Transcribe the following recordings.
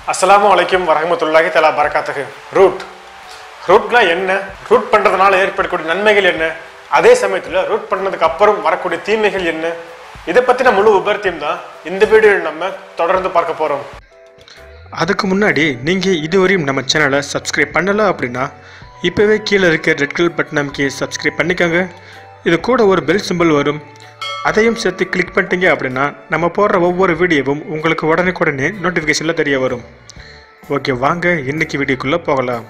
அஸ்ஸலாமு அலைக்கும் வரஹ்மத்துல்லாஹி தஆலா பரகாத்துஹு. ரூட்னா என்ன? ரூட் பண்றதுனால ஏற்படக்கூடிய நன்மைகள் என்ன? அதே சமயத்துல ரூட் பண்ணதுக்கு அப்புறம் வரக்கூடிய தீமைகள் என்ன? இதை பத்தின முழு விபரத்தையும் தான் இந்த வீடியோவில் நம்ம தொடர்ந்து பார்க்க போறோம். அதுக்கு முன்னாடி நீங்கள் இதுவரையும் நம்ம சேனலை சப்ஸ்கிரைப் பண்ணலை அப்படின்னா இப்போவே கீழே இருக்க ரெட் கலர் பட்டன் அமைக்கி சப்ஸ்கிரைப் பண்ணிக்கோங்க. இது கூட ஒரு பெல் சிம்பிள் வரும், அதையும் சேர்த்து கிளிக் பண்ணிட்டீங்க அப்படின்னா நம்ம போடுற ஒவ்வொரு வீடியோவும் உங்களுக்கு உடனே நோட்டிஃபிகேஷனில் தெரிய வரும். ஓகே, வாங்க இன்னைக்கு வீடியோக்குள்ளே போகலாம்.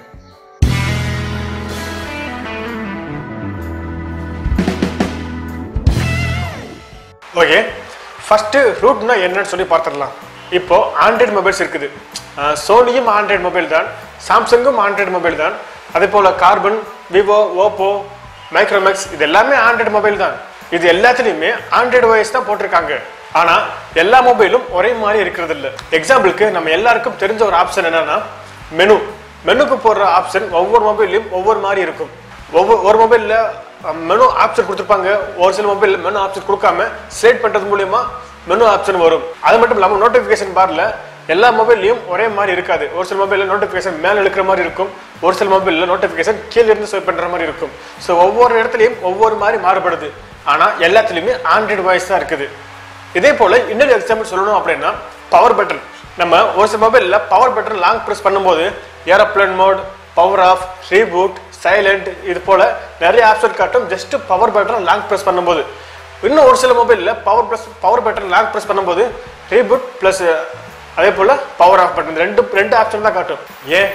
ஓகே, ஃபர்ஸ்ட் ரூட்னா என்னன்னு சொல்லி பார்த்துடலாம். இப்போ ஆண்ட்ராய்டு மொபைல்ஸ் இருக்குது. சோனியும் ஆண்ட்ராய்டு மொபைல் தான், சாம்சங்கும் ஆண்ட்ராய்டு மொபைல் தான், அதே போல கார்பன், விவோ, ஓப்போ, மைக்ரோமேக்ஸ் இது எல்லாமே ஆண்ட்ராய்டு மொபைல் தான். இது எல்லாத்துலேயுமே ஆண்ட்ராய்டு ஓஎஸ் தான் போட்டிருக்காங்க. ஆனா எல்லா மொபைலும் ஒரே மாதிரி இருக்கிறது இல்லை. எக்ஸாம்பிளுக்கு நம்ம எல்லாருக்கும் தெரிஞ்ச ஒரு ஆப்ஷன் என்னன்னா மெனுக்கு போடுற ஆப்ஷன் ஒவ்வொரு மொபைல்லையும் ஒவ்வொரு மாதிரி இருக்கும். ஒரு மொபைல்ல மெனு ஆப்ஷன் கொடுத்துருப்பாங்க, ஒரு சில மொபைல் மெனு ஆப்ஷன் கொடுக்காம செலக்ட் பண்றது மூலியமா மெனு ஆப்ஷன் வரும். அது மட்டும் இல்லாமல் நோட்டிபிகேஷன் பார்ல எல்லா மொபைல்லையும் ஒரே மாதிரி இருக்காது. ஒரு சில மொபைல்ல நோட்டிபிகேஷன் மேல இழுக்கிற மாதிரி இருக்கும், ஒரு சில மொபைல்ல நோட்டிபிகேஷன் கீழே இருந்து ஸ்வைப் பண்ற மாதிரி இருக்கும். ஸோ ஒவ்வொரு இடத்துலையும் ஒவ்வொரு மாதிரி மாறுபடுது. ஆனா எல்லாத்துலயுமே ஆண்ட்ராய்டு வாய்ஸ் தான் இருக்குது. இதே போல இன்னொரு எக்ஸாம்பிள் சொல்லணும் அப்படின்னா பவர் பட்டன். நம்ம ஒரு சில மொபைல்ல பவர் பட்டன் லாங் பிரஸ் பண்ணும்போது aeroplane mode, power off, reboot, silent இது போல நிறைய ஆப்ஷன் காட்டும் just power button long press பண்ணும்போது. இன்னும் ஒரு சில மொபைல்ல பவர் பட்டன் லாங் பிரஸ் பண்ணும்போது ரீபூட் பிளஸ் அதே போல பவர் ஆஃப் பட்டன் ரெண்டு ஆப்ஷன் தான் காட்டும். ஏன்?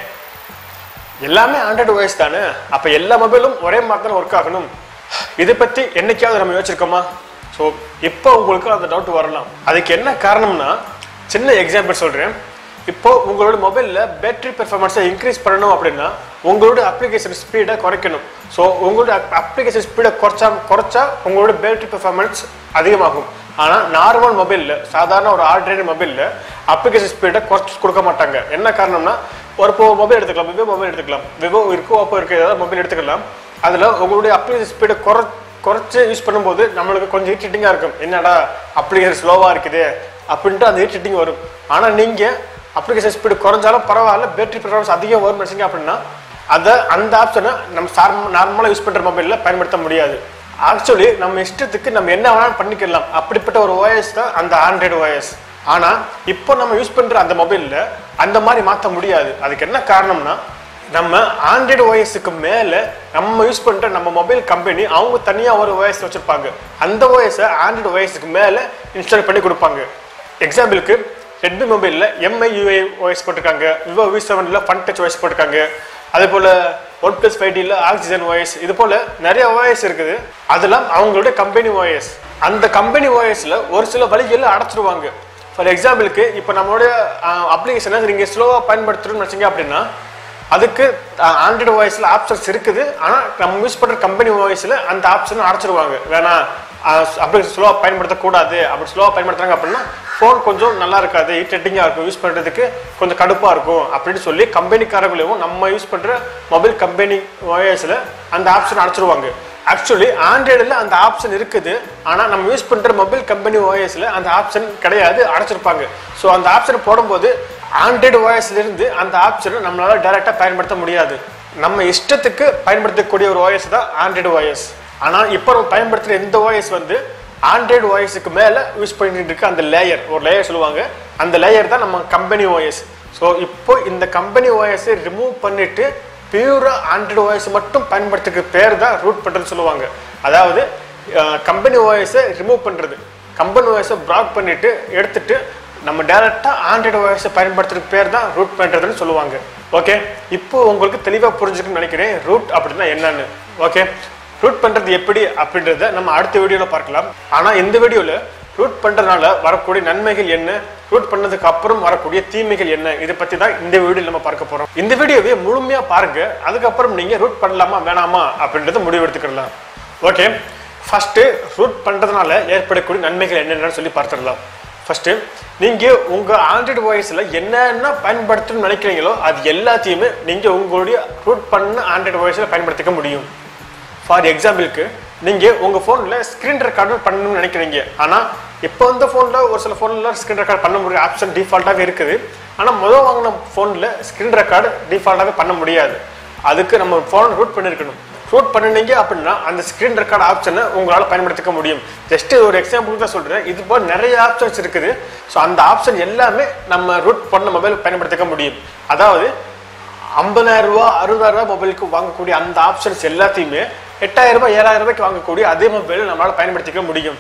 எல்லாமே ஆண்ட்ராய்டு வாய்ஸ் தானே, அப்ப எல்லா மொபைலும் ஒரே மாதிரி தான் ஒர்க் ஆகணும். இதை பத்தி என்னைக்காவது நம்ம யோசிச்சிருக்கோமா? ஸோ இப்போ உங்களுக்கு அந்த டவுட் வரலாம். அதுக்கு என்ன காரணம்னா சின்ன எக்ஸாம்பிள் சொல்றேன். இப்போ உங்களோட மொபைல்ல பேட்டரி பெர்ஃபார்மன்ஸை இன்க்ரீஸ் பண்ணணும் அப்படின்னா உங்களோட அப்ளிகேஷன் ஸ்பீடை குறைக்கணும். ஸோ உங்களோட அப்ளிகேஷன் ஸ்பீடை குறைச்சா உங்களோட பேட்டரி பெர்ஃபார்மன்ஸ் அதிகமாகும். ஆனால் நார்மல் மொபைலில், சாதாரண ஒரு ஆர்டினரி மொபைலில் அப்ளிகேஷன் ஸ்பீடை குறைச்சி கொடுக்க மாட்டாங்க. என்ன காரணம்னா ஒரு மொபைல் எடுத்துக்கலாம், விவோ மொபைல் எடுத்துக்கலாம், விவோ இருக்கு, ஓப்போ இருக்கு, ஏதாவது மொபைல் எடுத்துக்கலாம். அதில் உங்களுடைய அப்ளிகேஷன் ஸ்பீடை குறைச்சி யூஸ் பண்ணும்போது நம்மளுக்கு கொஞ்சம் ஹீட்டிங்காக இருக்கும். என்னடா அப்ளிகேஷன் ஸ்லோவாக இருக்குது அப்படின்ட்டு அந்த ஹீட்டிங் வரும். ஆனால் நீங்கள் அப்ளிகேஷன் ஸ்பீடு குறைஞ்சாலும் பரவாயில்ல, பேட்டரி பெர்ஃபார்மன்ஸ் அதிகம் வரும் நினைச்சிங்க அப்படின்னா அந்த ஆப்ஷனை நம்ம நார்மலாக யூஸ் பண்ணுற மொபைலில் பயன்படுத்த முடியாது. ஆக்சுவலி நம்ம இஷ்டத்துக்கு நம்ம என்ன வேணாலும் பண்ணிக்கலாம். அப்படிப்பட்ட ஒரு ஓஎஸ் தான் அந்த ஆண்ட்ராய்டு ஓஎஸ். ஆனால் இப்போ நம்ம யூஸ் பண்ணுற அந்த மொபைலில் அந்த மாதிரி மாற்ற முடியாது. அதுக்கு என்ன காரணம்னா நம்ம ஆண்ட்ராய்டு ஓஎஸ்க்கு மேலே நம்ம யூஸ் பண்ணுற நம்ம மொபைல் கம்பெனி அவங்க தனியாக ஒரு ஓஎஸ் வச்சுருப்பாங்க. அந்த ஓஎஸை ஆண்ட்ராய்டு ஓஎஸ்க்கு மேலே இன்ஸ்டால் பண்ணி கொடுப்பாங்க. எக்ஸாம்பிளுக்கு ரெட்மி மொபைலில் MIUI ஓஎஸ் போட்டிருக்காங்க, விவோ V7ல் ஃபன் டச் ஓஎஸ் போட்டிருக்காங்க, அதே போல் OnePlus 5Dல ஆக்சிஜன் ஓஎஸ், இது போல் நிறைய ஓஎஸ் இருக்குது. அதெல்லாம் அவங்களுடைய கம்பெனி ஓஎஸ். அந்த கம்பெனி ஓஎஸில் ஒரு சில வழிகளில் அடைச்சிருவாங்க. ஃபார் எக்ஸாம்பிளுக்கு இப்போ நம்மளுடைய அப்ளிகேஷனை நீங்கள் ஸ்லோவாக பயன்படுத்தணும்னு வச்சிங்க அப்படின்னா அதுக்கு ஆண்ட்ராய்டு ஓஎஸ்ல ஆப்ஷன்ஸ் இருக்குது. ஆனால் நம்ம யூஸ் பண்ணுற கம்பெனி ஓஎஸ்ல அந்த ஆப்ஷனை அடைச்சிருவாங்க. வேணாம், அப்ளிகேஷன் ஸ்லோவாக பயன்படுத்தக்கூடாது, அப்படி ஸ்லோவாக பயன்படுத்துறாங்க அப்படின்னா ஃபோன் கொஞ்சம் நல்லா இருக்காது, ஹீட்டிங்காக இருக்கும், யூஸ் பண்ணுறதுக்கு கொஞ்சம் கடுப்பாக இருக்கும் அப்படின்னு சொல்லி கம்பெனிக்காரங்களையும் நம்ம யூஸ் பண்ணுற மொபைல் கம்பெனி ஓஎஸ்ல அந்த ஆப்ஷன் அடைச்சிருவாங்க. ஆக்சுவலி ஆண்ட்ராய்டில் அந்த ஆப்ஷன் இருக்குது, ஆனால் நம்ம யூஸ் பண்ணுற மொபைல் கம்பெனி ஓஎஸ்ல அந்த ஆப்ஷன் கிடையாது, அடைச்சிருப்பாங்க. ஸோ அந்த ஆப்ஷன் போடும்போது ஆண்ட்ராய்டு ஓஎஸ்லேருந்து அந்த ஆப்ஷனை நம்மளால டைரெக்டாக பயன்படுத்த முடியாது. நம்ம இஷ்டத்துக்கு பயன்படுத்தக்கூடிய ஒரு ஓஎஸ் தான் ஆண்ட்ராய்டு ஓஎஸ். ஆனால் இப்போ நம்ம பயன்படுத்துகிற இந்த ஓஎஸ் வந்து ஆண்ட்ராய்டு ஓஎஸ்க்கு மேலே யூஸ் பண்ணிட்டு இருக்க அந்த ஒரு லேயர் சொல்லுவாங்க, அந்த லேயர் தான் நம்ம கம்பெனி ஓஎஸ். ஸோ இப்போ இந்த கம்பெனி ஓஎஸை ரிமூவ் பண்ணிட்டு பியூரா ஆண்ட்ராய்டு ஓஎஸ் மட்டும் பயன்படுத்துகிற பேர் தான் ரூட் பண்ணுறதுன்னு சொல்லுவாங்க. அதாவது கம்பெனி ஓஎஸை ரிமூவ் பண்ணுறது, கம்பெனி ஓஎஸை பிளாக் பண்ணிட்டு எடுத்துட்டு நம்ம டைரக்டாக ஆண்ட்ராய்டு ஓஎஸை பயன்படுத்துறதுக்கு பேர் தான் ரூட் பண்ணுறதுன்னு சொல்லுவாங்க. ஓகே, இப்போ உங்களுக்கு தெளிவாக புரிஞ்சுக்கணும்னு நினைக்கிறேன் ரூட் அப்படின்னா என்னன்னு. ஓகே, ரூட் பண்ணுறது எப்படி அப்படின்றத நம்ம அடுத்த வீடியோவில் பார்க்கலாம். ஆனால் இந்த வீடியோவில் ரூட் பண்ணுறதுனால வரக்கூடிய நன்மைகள் என்ன, ரூட் பண்ணதுக்கு அப்புறம் வரக்கூடிய தீமைகள் என்ன, இதை பற்றி தான் இந்த வீடியோவில் நம்ம பார்க்க போகிறோம். இந்த வீடியோவை முழுமையாக பாருங்க, அதுக்கப்புறம் நீங்கள் ரூட் பண்ணலாமா வேணாமா அப்படின்றத முடிவு எடுத்துக்கலாம். ஓகே, ஃபர்ஸ்ட் ரூட் பண்ணுறதுனால ஏற்படக்கூடிய நன்மைகள் என்னென்னு சொல்லி பார்த்துடலாம். ஃபர்ஸ்ட் நீங்கள் உங்கள் ஆண்ட்ராய்டு ஓஎஸ்ல என்னென்ன பயன்படுத்தணும்னு நினைக்கிறீங்களோ அது எல்லாத்தையுமே நீங்கள் உங்களுடைய ரூட் பண்ண ஆண்ட்ராய்டு ஓஎஸ்ல பயன்படுத்திக்க முடியும். ஃபார் எக்ஸாம்பிளுக்கு நீங்கள் உங்கள் ஃபோனில் ஸ்க்ரீன் ரெக்கார்டர் பண்ணணும்னு நினைக்கிறீங்க, ஆனால் இப்போ இந்த ஃபோனில் ஒரு சில ஃபோனில் ஸ்க்ரீன் ரெக்கார்ட் பண்ண முடியும் ஆப்ஷன் டிஃபால்ட்டாகவே இருக்குது. ஆனால் முதல் வாங்கின ஃபோனில் ஸ்க்ரீன் ரெக்கார்டு டிஃபால்ட்டாகவே பண்ண முடியாது. அதுக்கு நம்ம ஃபோனை ரூட் பண்ணியிருக்கணும். ரூட் பண்ணினீங்க அப்படின்னா அந்த ஸ்க்ரீன் ரெக்கார்ட் ஆப்ஷனை உங்களால் பயன்படுத்திக்க முடியும். ஜஸ்ட் ஒரு எக்ஸாம்பிளுக்கு தான் சொல்கிறேன். இது போல் நிறைய ஆப்ஷன்ஸ் இருக்குது. ஸோ அந்த ஆப்ஷன் எல்லாமே நம்ம ரூட் பண்ண மொபைல் பயன்படுத்திக்க முடியும். அதாவது 50,000 ரூபா 60,000 ரூபா மொபைலுக்கு வாங்கக்கூடிய அந்த ஆப்ஷன்ஸ் எல்லாத்தையுமே 8,000 ரூபாய் 7,000 ரூபாய்க்கு வாங்கக்கூடிய அதே மொபைலை நம்மளால் பயன்படுத்திக்க முடியும்.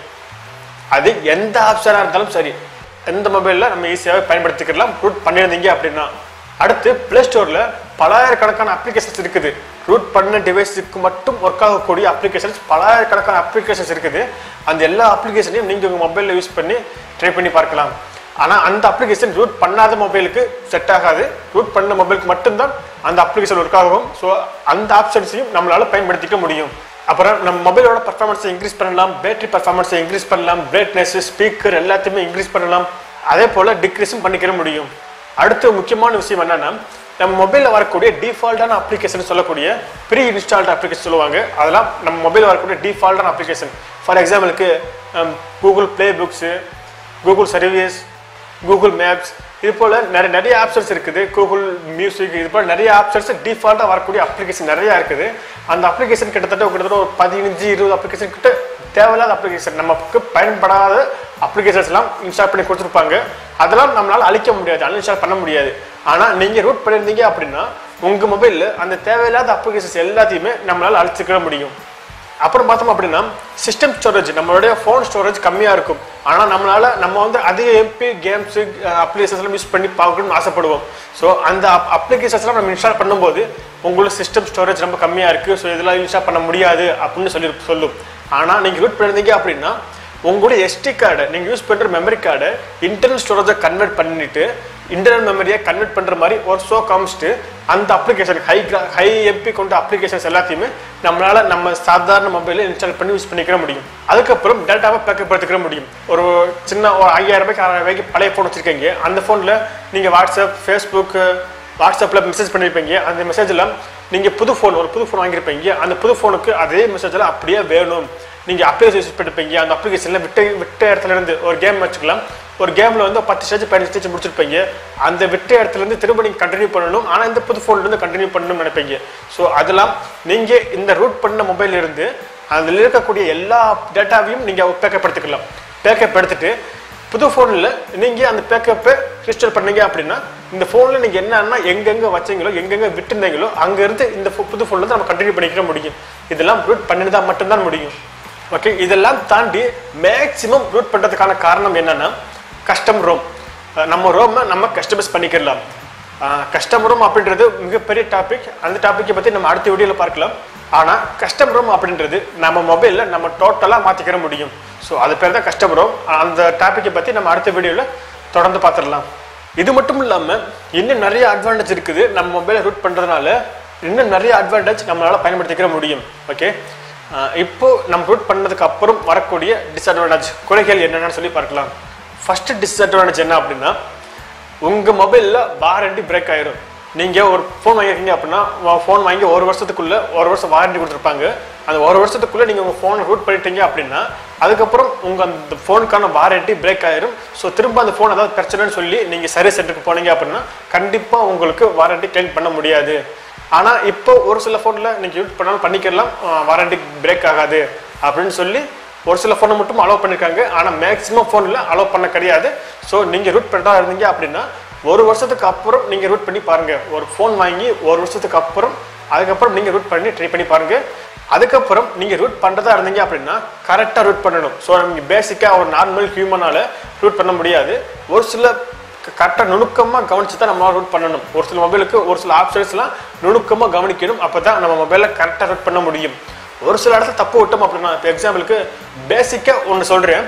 அது எந்த ஆப்ஷனாக இருந்தாலும் சரி, எந்த மொபைலில் நம்ம ஈஸியாகவே பயன்படுத்திக்கலாம் ரூட் பண்ணியிருந்தீங்க அப்படின்னா. அடுத்து ப்ளே ஸ்டோரில் பலாயிரக்கணக்கான அப்ளிகேஷன்ஸ் இருக்குது. ரூட் பண்ண டிவைஸுக்கு மட்டும் ஒர்க் ஆகக்கூடிய அப்ளிகேஷன்ஸ் பலாயிரக்கணக்கான அப்ளிகேஷன்ஸ் இருக்குது. அந்த எல்லா அப்ளிகேஷனையும் நீங்கள் உங்கள் மொபைலில் யூஸ் பண்ணி ட்ரை பண்ணி பார்க்கலாம். ஆனால் அந்த அப்ளிகேஷன் ரூட் பண்ணாத மொபைலுக்கு செட் ஆகாது. ரூட் பண்ண மொபைலுக்கு மட்டும்தான் அந்த அப்ளிகேஷன் ஒர்க் ஆகும். ஸோ அந்த ஆப்ஷன்ஸையும் நம்மளால் பயன்படுத்திக்க முடியும். அப்புறம் நம்ம மொபைலோட பர்ஃபார்மன்ஸை இன்க்ரீஸ் பண்ணலாம், பேட்டரி பர்ஃபார்மன்ஸை இன்க்ரீஸ் பண்ணலாம், பிரைட்னஸ், ஸ்பீக்கர் எல்லாத்தையுமே இன்க்ரீஸ் பண்ணலாம். அதே போல் டிக்ரீஸும் பண்ணிக்கிற முடியும். அடுத்த முக்கியமான விஷயம் என்னன்னா, நம்ம மொபைலில் வரக்கூடிய டிஃபால்ட்டான அப்ளிகேஷன் சொல்லக்கூடிய ப்ரீ இன்ஸ்டால்டு அப்ளிகேஷன் சொல்லுவாங்க. அதெல்லாம் நம்ம மொபைலில் வரக்கூடிய டிஃபால்ட்டான அப்ளிகேஷன். ஃபார் எக்ஸாம்பிளுக்கு Google play books, Google service, Google maps, இது போல் நிறைய ஆப்ஷன்ஸ் இருக்குது. கூகுள் மியூசிக், இது போல் நிறைய ஆப்ஷன்ஸ் டிஃபால்ட்டாக வரக்கூடிய அப்ளிகேஷன் நிறையா இருக்குது. அந்த அப்ளிகேஷன் கிட்டத்தட்ட ஒரு 15-20 அப்ளிகேஷன் கிட்ட தேவையில்லாத அப்ளிகேஷன், நமக்கு பயன்படாத அப்ளிகேஷன்ஸ் எல்லாம் இன்ஸ்டால் பண்ணி கொடுத்துருப்பாங்க. அதெல்லாம் நம்மளால் அழிக்க முடியாது, அன்இன்ஸ்டால் பண்ண முடியாது. ஆனால் நீங்கள் ரூட் பண்ணியிருந்தீங்க அப்படின்னா உங்கள் மொபைலில் அந்த தேவையில்லாத அப்ளிகேஷன்ஸ் எல்லாத்தையுமே நம்மளால் அழிச்சிக்க முடியும். அப்புறம் பார்த்தோம் அப்படின்னா சிஸ்டம் ஸ்டோரேஜ், நம்மளுடைய ஃபோன் ஸ்டோரேஜ் கம்மியாக இருக்கும். ஆனால் நம்ம அதிக எம்பி கேம்ஸு அப்ளிகேஷன்ஸ்லாம் யூஸ் பண்ணி பார்க்கணும்னு ஆசைப்படுவோம். ஸோ அந்த அப்ளிகேஷன்ஸ்லாம் நம்ம இன்ஸ்டால் பண்ணும்போது உங்களுக்கு சிஸ்டம் ஸ்டோரேஜ் ரொம்ப கம்மியாக இருக்குது, ஸோ இதெல்லாம் இன்ஸ்டால் பண்ண முடியாது அப்படின்னு சொல்லும். ஆனால் நீங்கள் ரூட் பண்ணியிருந்தீங்க அப்படின்னா உங்களுடைய எஸ்டி கார்டை, நீங்கள் யூஸ் பண்ணுற மெமரி கார்டை இன்டர்னல் ஸ்டோரேஜை கன்வெர்ட் பண்ணிட்டு இன்டர்னல் மெமரியை கன்வெர்ட் பண்ணுற மாதிரி ஒரு ஷோ காமிச்சிட்டு அந்த அப்ளிகேஷன் ஹை எம்பி கொண்ட அப்ளிகேஷன்ஸ் எல்லாத்தையுமே நம்மளால் நம்ம சாதாரண மொபைலில் இன்ஸ்டால் பண்ணி யூஸ் பண்ணிக்கிற முடியும். அதுக்கப்புறம் டேட்டாவை பேக்கப் எடுத்துக்கிற முடியும். ஒரு சின்ன ஒரு 5,000 ரூபாய்க்கு 6,000 ரூபாய்க்கு பழைய ஃபோன் வச்சுருக்கீங்க. அந்த ஃபோனில் நீங்கள் வாட்ஸ்அப், ஃபேஸ்புக், வாட்ஸ்அப்பில் மெசேஜ் பண்ணியிருப்பீங்க. அந்த மெசேஜெல்லாம் நீங்கள் புது ஃபோன் வாங்கியிருப்பீங்க. அந்த புது ஃபோனுக்கு அதே மெசேஜெல்லாம் அப்படியே வேணும். நீங்கள் அப்ளிகேஷன் யூஸ் பண்ணிருப்பீங்க. அந்த அப்ளிகேஷனில் விட்ட இடத்துல இருந்து ஒரு கேம் வச்சுக்கலாம். ஒரு கேமில் 10 ஸ்டேஜ் 15 ஸ்டேஜ் முடிச்சிருப்பீங்க. அந்த விட்ட இடத்துலேருந்து திரும்ப நீங்கள் கண்டினியூ பண்ணணும். ஆனால் இந்த புது ஃபோன்லேருந்து கண்டினியூ பண்ணணும்னு நினைப்பீங்க. ஸோ அதெல்லாம் நீங்கள் இந்த ரூட் பண்ண மொபைலிருந்து அதில் இருக்கக்கூடிய எல்லா டேட்டாவையும் நீங்கள் பேக்கப் எடுத்துக்கலாம். பேக்கப் எடுத்துட்டு புது ஃபோனில் நீங்கள் அந்த பேக்கப்பை ரிஜிஸ்டர் பண்ணீங்க அப்படின்னா இந்த ஃபோனில் நீங்கள் என்னன்னா எங்கெங்கே வச்சீங்களோ எங்கெங்கே விட்டுருந்தீங்களோ அங்கேருந்து இந்த புது ஃபோன்லேருந்து நம்ம கண்டினியூ பண்ணிக்கிற முடியும். இதெல்லாம் ரூட் பண்ணிதான் மட்டும்தான் முடியும். ஓகே, இதெல்லாம் தாண்டி மேக்ஸிமம் ரூட் பண்ணுறதுக்கான காரணம் என்னென்னா கஸ்டம் ரோம். நம்ம ரோமை நம்ம கஸ்டமைஸ் பண்ணிக்கலாம். கஸ்டம் ரோம் அப்படின்றது மிகப்பெரிய டாபிக். அந்த டாப்பிக்கை பற்றி நம்ம அடுத்த வீடியோவில் பார்க்கலாம். ஆனால் கஸ்டம் ரோம் அப்படின்றது நம்ம மொபைலில் நம்ம டோட்டலாக மாற்றிக்கிற முடியும். ஸோ அது பேர் தான் கஸ்டம் ரோம். அந்த டாப்பிக்கை பற்றி நம்ம அடுத்த வீடியோவில் தொடர்ந்து பார்த்துடலாம். இது மட்டும் இல்லாமல் இன்னும் நிறைய அட்வான்டேஜ் இருக்குது. நம்ம மொபைலை ரூட் பண்ணுறதுனால இன்னும் நிறைய அட்வான்டேஜ் நம்மளால் பயன்படுத்திக்கிற முடியும். ஓகே, இப்போ நம்ம ரூட் பண்ணதுக்கு அப்புறம் வரக்கூடிய டிஸ்அட்வான்டேஜ், குறைகள் என்னென்னு சொல்லி பார்க்கலாம். ஃபர்ஸ்ட் டிஸ்அட்வான்டேஜ் என்ன அப்படின்னா, உங்கள் மொபைலில் வாரண்டி பிரேக் ஆயிரும். நீங்கள் ஒரு ஃபோன் வாங்கியிருக்கீங்க அப்படின்னா ஃபோன் வாங்கி 1 வருஷத்துக்குள்ளே 1 வருஷம் வாரண்டி கொடுத்துருப்பாங்க. அந்த 1 வருஷத்துக்குள்ளே நீங்கள் உங்கள் ஃபோனை ரூட் பண்ணிட்டீங்க அப்படின்னா அதுக்கப்புறம் உங்கள் அந்த ஃபோனுக்கான வாரண்டி பிரேக் ஆயிரும். ஸோ திரும்ப அந்த ஃபோன் ஏதாவது பிரச்சனைன்னு சொல்லி நீங்கள் சர்வீஸ் சென்டருக்கு போனீங்க அப்படின்னா கண்டிப்பாக உங்களுக்கு வாரண்டி கிளைம் பண்ண முடியாது. ஆனால் இப்போ ஒரு சில ஃபோனில் நீங்கள் யூஸ் பண்ணாலும் பண்ணிக்கலாம், வாரண்டி பிரேக் ஆகாது அப்படின்னு சொல்லி ஒரு சில ஃபோனை மட்டும் அலோவ் பண்ணியிருக்காங்க. ஆனால் மேக்ஸிமம் ஃபோனில் அலோவ் பண்ண கிடையாது. ஸோ நீங்கள் ரூட் பண்ணுறதா இருந்தீங்க அப்படின்னா 1 வருஷத்துக்கு அப்புறம் நீங்கள் ரூட் பண்ணி பாருங்கள். ஒரு ஃபோன் வாங்கி 1 வருஷத்துக்கு அப்புறம் அதுக்கப்புறம் நீங்கள் ரூட் பண்ணி ட்ரை பண்ணி பாருங்கள். அதுக்கப்புறம் நீங்கள் ரூட் பண்ணுறதா இருந்தீங்க அப்படின்னா கரெக்டாக ரூட் பண்ணணும். ஸோ நீங்கள் பேசிக்காக ஒரு நார்மல் ஹியூமனால் ரூட் பண்ண முடியாது. ஒரு சில கரெக்டாக நுணுக்கமாக கவனிச்சு தான் நம்மளால் ரூட் பண்ணணும். ஒரு சில மொபைலுக்கு ஒரு சில ஆப்ஷன்ஸ்லாம் நுணுக்கமாக கவனிக்கணும். அப்போ தான் நம்ம மொபைலில் கரெக்டாக ரூட் பண்ண முடியும். ஒரு சில இடத்துல தப்பு விட்டோம் அப்படின்னா, இப்போ எக்ஸாம்பிளுக்கு பேசிக்காக ஒன்று சொல்கிறேன்,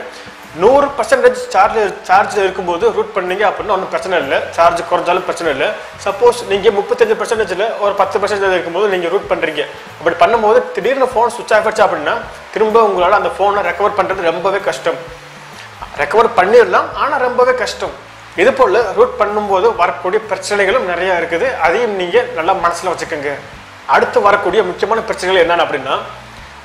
100% சார்ஜில் இருக்கும்போது ரூட் பண்ணீங்க அப்படின்னா ஒன்றும் பிரச்சனை இல்லை. சார்ஜ் குறைஞ்சாலும் பிரச்சனை இல்லை. சப்போஸ் நீங்கள் 35% ஒரு 10% இருக்கும்போது நீங்கள் ரூட் பண்ணுறீங்க. அப்படி பண்ணும்போது திடீர்னு ஃபோன் சுவிட்ச் ஆஃப் ஆச்சு அப்படின்னா திரும்ப உங்களால் அந்த ஃபோனை ரெக்கவர் பண்ணுறது ரொம்பவே கஷ்டம். ரெக்கவர் பண்ணிடலாம், ஆனால் ரொம்பவே கஷ்டம். இது போல் ரூட் பண்ணும்போது வரக்கூடிய பிரச்சனைகளும் நிறையா இருக்குது. அதையும் நீங்கள் நல்லா மனசில் வச்சுக்கோங்க. அடுத்து வரக்கூடிய முக்கியமான பிரச்சனைகள் என்னென்ன அப்படின்னா,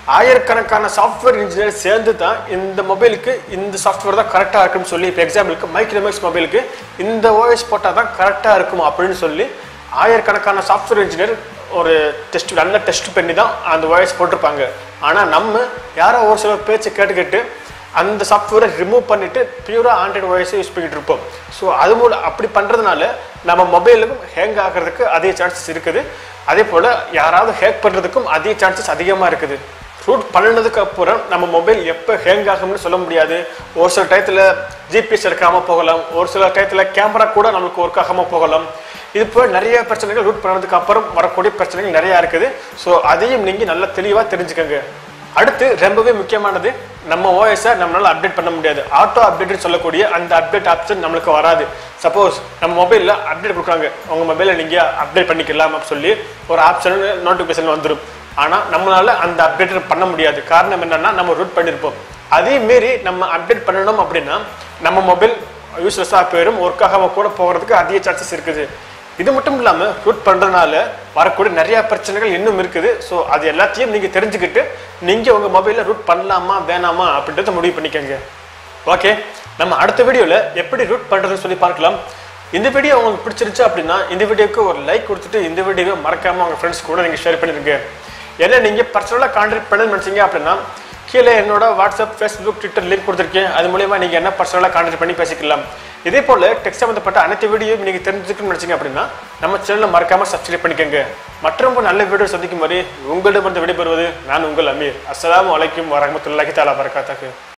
ஆயிரக்கணக்கான சாஃப்ட்வேர் இன்ஜினியர் சேர்ந்து தான் இந்த மொபைலுக்கு இந்த சாஃப்ட்வேர் தான் கரெக்டாக இருக்குன்னு சொல்லி, இப்போ எக்ஸாம்பிளுக்கு மைக்ரோமேக்ஸ் மொபைலுக்கு இந்த ஓஎஸ் போட்டால் தான் கரெக்டாக இருக்கும் அப்படின்னு சொல்லி ஆயிரக்கணக்கான சாஃப்ட்வேர் இன்ஜினியர் ஒரு நல்ல டெஸ்ட் பண்ணி தான் அந்த ஓஎஸ் போட்டிருப்பாங்க. ஆனால் நம்ம யாரோ ஒரு சில பேச்சு கேட்டு அந்த சாஃப்ட்வேரை ரிமூவ் பண்ணிவிட்டு பியூராக ஆண்ட்ராய்டு ஓஎஸை யூஸ் பண்ணிகிட்டு இருப்போம். ஸோ அது மூலம் அப்படி பண்ணுறதுனால நம்ம மொபைலுக்கும் ஹேங் ஆகிறதுக்கு அதிக சான்சஸ் இருக்குது. அதே போல் யாராவது ஹேக் பண்ணுறதுக்கும் அதிக சான்சஸ் அதிகமாக இருக்குது. ரூட் பண்ணினதுக்கு அப்புறம் நம்ம மொபைல் எப்போ ஹேங் ஆகும்னு சொல்ல முடியாது. ஒரு சில டயத்தில் ஜிபிஎஸ் எடுக்காமல் போகலாம், ஒரு சில டயத்தில் கேமரா கூட நம்மளுக்கு ஒர்க் ஆகாமல் போகலாம். இது போல் நிறைய பிரச்சனைகள் ரூட் பண்ணதுக்கு அப்புறம் வரக்கூடிய பிரச்சனைகள் நிறையா இருக்குது. ஸோ அதையும் நீங்கள் நல்லா தெளிவாக தெரிஞ்சுக்கோங்க. அடுத்து ரொம்பவே முக்கியமானது, நம்ம ஓஎஸை நம்மளால் அப்டேட் பண்ண முடியாது. ஆட்டோ அப்டேட்னு சொல்லக்கூடிய அந்த அப்டேட் ஆப்ஷன் நம்மளுக்கு வராது. சப்போஸ் நம்ம மொபைலில் அப்டேட் கொடுக்குறாங்க, உங்கள் மொபைலில் நீங்கள் அப்டேட் பண்ணிக்கலாம் அப்படின்னு சொல்லி ஒரு ஆப்ஷன் நோட்டிஃபிகேஷன் வந்துடும். ஆனால் நம்மளால் அந்த அப்டேட் பண்ண முடியாது. காரணம் என்னென்னா நம்ம ரூட் பண்ணியிருப்போம். அதே மாரி நம்ம அப்டேட் பண்ணணும் அப்படின்னா நம்ம மொபைல் யூஸ்லெஸ்ஸாக போயிடும், ஒர்க் ஆகாமல் கூட போகிறதுக்கு அதிக சான்சஸ் இருக்குது. இது மட்டும் இல்லாமல் ரூட் பண்ணுறதுனால வரக்கூடிய நிறையா பிரச்சனைகள் இன்னும் இருக்குது. ஸோ அது எல்லாத்தையும் நீங்கள் தெரிஞ்சுக்கிட்டு நீங்கள் உங்கள் மொபைலில் ரூட் பண்ணலாமா வேணாமா அப்படின்றத முடிவு பண்ணிக்கோங்க. ஓகே, நம்ம அடுத்த வீடியோவில் எப்படி ரூட் பண்ணுறதுன்னு சொல்லி பார்க்கலாம். இந்த வீடியோ உங்களுக்கு பிடிச்சிருச்சு அப்படின்னா இந்த வீடியோக்கு ஒரு லைக் கொடுத்துட்டு இந்த வீடியோவை மறக்காமல் உங்கள் ஃப்ரெண்ட்ஸ் கூட நீங்கள் ஷேர் பண்ணிடுங்க. ஏன்னா நீங்கள் பர்சனலாக கான்டாக்ட் பண்ணணும்னு நினச்சிங்க அப்படின்னா கீழே என்னோட வாட்ஸ்அப், ஃபேஸ்புக், ட்விட்டர் லிங்க் கொடுத்துருக்கேன். அது மூலமா நீங்கள் என்ன பர்சனலாக கான்டாக்ட் பண்ணி பேசிக்கலாம். இதே போல் டெக்ஸ்ட் சம்மந்தப்பட்ட அனைத்து வீடியோ நீங்கள் தெரிஞ்சுக்கணும்னு நினச்சிங்க அப்படின்னா நம்ம சேனலை மறக்காமல் சப்ஸ்கிரைப் பண்ணிக்கோங்க. மற்றொரு நல்ல வீடியோ சந்திக்கும் வரை உங்களிடமிருந்து விடைபெறுவது நான் உங்கள் அமீர். அஸ்ஸலாமு அலைக்கும் வரஹ்மத்துல்லாஹி தஆலா வபரகாத்துஹு.